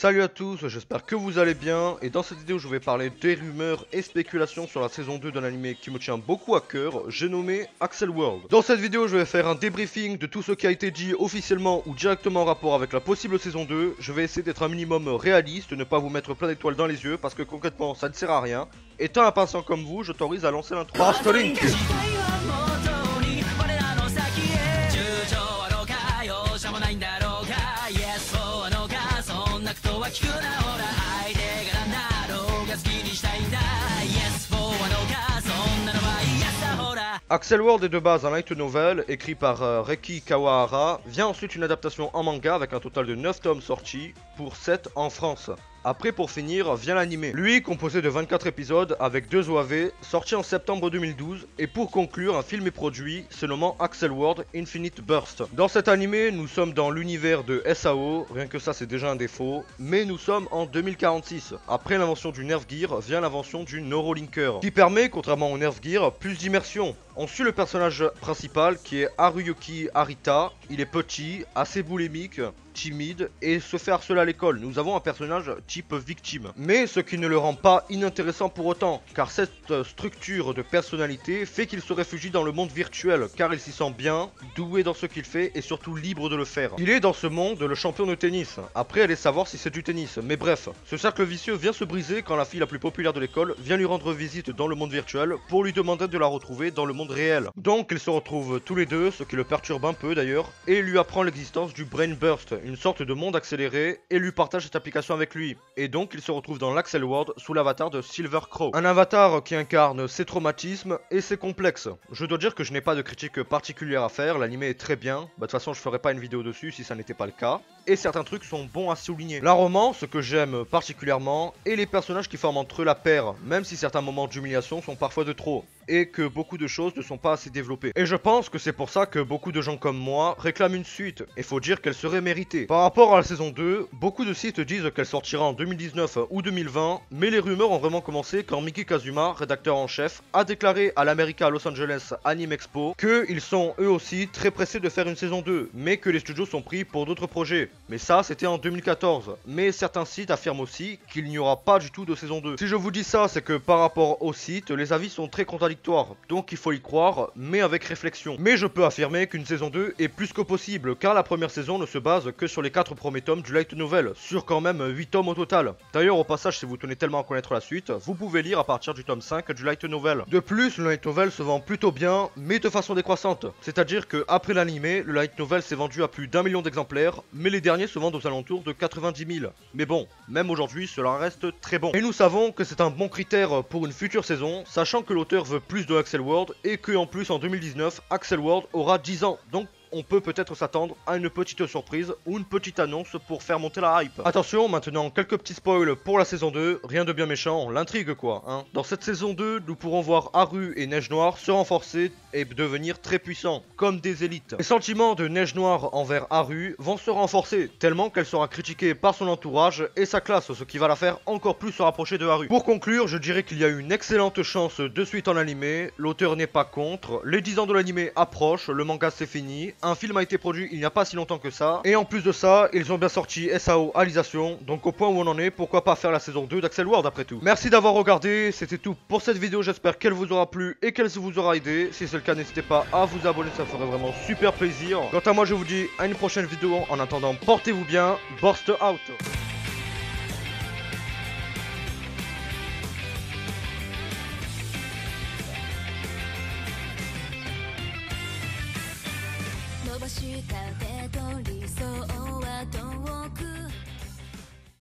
Salut à tous, j'espère que vous allez bien et dans cette vidéo je vais parler des rumeurs et spéculations sur la saison 2 d'un anime qui me tient beaucoup à cœur, j'ai nommé Accel World. Dans cette vidéo je vais faire un débriefing de tout ce qui a été dit officiellement ou directement en rapport avec la possible saison 2, je vais essayer d'être un minimum réaliste, ne pas vous mettre plein d'étoiles dans les yeux parce que concrètement ça ne sert à rien. Étant impatient comme vous, je t'autorise à lancer l'intro. Fast Link. Accel World est de base un light novel écrit par Reiki Kawahara, vient ensuite une adaptation en manga avec un total de 9 tomes sortis, pour 7 en France. Après pour finir vient l'anime, lui composé de 24 épisodes avec 2 OAV, sorti en septembre 2012, et pour conclure un film est produit se nommant Accel World Infinite Burst. Dans cet anime nous sommes dans l'univers de SAO, rien que ça c'est déjà un défaut, mais nous sommes en 2046. Après l'invention du Nerve Gear vient l'invention du Neurolinker, qui permet contrairement au Nerve Gear plus d'immersion. On suit le personnage principal qui est Haruyuki Arita, il est petit, assez boulimique, timide et se fait harceler à l'école. Nous avons un personnage type victime. Mais ce qui ne le rend pas inintéressant pour autant, car cette structure de personnalité fait qu'il se réfugie dans le monde virtuel, car il s'y sent bien, doué dans ce qu'il fait et surtout libre de le faire. Il est dans ce monde le champion de tennis. Après allez savoir si c'est du tennis, mais bref, ce cercle vicieux vient se briser quand la fille la plus populaire de l'école vient lui rendre visite dans le monde virtuel pour lui demander de la retrouver dans le monde réel. Donc ils se retrouvent tous les deux, ce qui le perturbe un peu d'ailleurs, et lui apprend l'existence du Brain Burst, une sorte de monde accéléré, et lui partage cette application avec lui. Et donc il se retrouve dans l'Accel World sous l'avatar de Silver Crow. Un avatar qui incarne ses traumatismes et ses complexes. Je dois dire que je n'ai pas de critique particulière à faire, l'anime est très bien, de toute façon je ferai pas une vidéo dessus si ça n'était pas le cas. Et certains trucs sont bons à souligner. La romance, que j'aime particulièrement, et les personnages qui forment entre eux la paire, même si certains moments d'humiliation sont parfois de trop, et que beaucoup de choses ne sont pas assez développées. Et je pense que c'est pour ça que beaucoup de gens comme moi réclament une suite, et faut dire qu'elle serait méritée. Par rapport à la saison 2, beaucoup de sites disent qu'elle sortira en 2019 ou 2020, mais les rumeurs ont vraiment commencé quand Miki Kazuma, rédacteur en chef, a déclaré à l'America Los Angeles Anime Expo qu'ils sont eux aussi très pressés de faire une saison 2, mais que les studios sont pris pour d'autres projets. Mais ça c'était en 2014, mais certains sites affirment aussi qu'il n'y aura pas du tout de saison 2. Si je vous dis ça, c'est que par rapport aux sites, les avis sont très contradictoires, donc il faut y croire, mais avec réflexion. Mais je peux affirmer qu'une saison 2 est plus que possible, car la première saison ne se base que sur les 4 premiers tomes du light novel, sur quand même 8 tomes au total. D'ailleurs au passage, si vous tenez tellement à connaître la suite, vous pouvez lire à partir du tome 5 du light novel. De plus, le light novel se vend plutôt bien, mais de façon décroissante. C'est-à-dire que après l'anime, le light novel s'est vendu à plus d'1 million d'exemplaires, mais les derniers se vendent aux alentours de 90 000. Mais bon, même aujourd'hui, cela reste très bon. Et nous savons que c'est un bon critère pour une future saison, sachant que l'auteur veut plus de Accel World et que en plus en 2019, Accel World aura 10 ans. Donc on peut peut-être s'attendre à une petite surprise ou une petite annonce pour faire monter la hype. Attention, maintenant quelques petits spoils pour la saison 2, rien de bien méchant, l'intrigue quoi, hein. Dans cette saison 2, nous pourrons voir Haru et Neige Noire se renforcer et devenir très puissants, comme des élites. Les sentiments de Neige Noire envers Haru vont se renforcer, tellement qu'elle sera critiquée par son entourage et sa classe, ce qui va la faire encore plus se rapprocher de Haru. Pour conclure, je dirais qu'il y a une excellente chance de suite en animé, l'auteur n'est pas contre, les 10 ans de l'animé approchent, le manga c'est fini, un film a été produit il n'y a pas si longtemps que ça, et en plus de ça, ils ont bien sorti SAO Alisation, donc au point où on en est, pourquoi pas faire la saison 2 d'Accel World après tout. Merci d'avoir regardé, c'était tout pour cette vidéo, j'espère qu'elle vous aura plu et qu'elle vous aura aidé. Si c'est le cas, n'hésitez pas à vous abonner, ça ferait vraiment super plaisir. Quant à moi, je vous dis à une prochaine vidéo, en attendant, portez-vous bien, Burst out. 伸ばした手と理想は遠く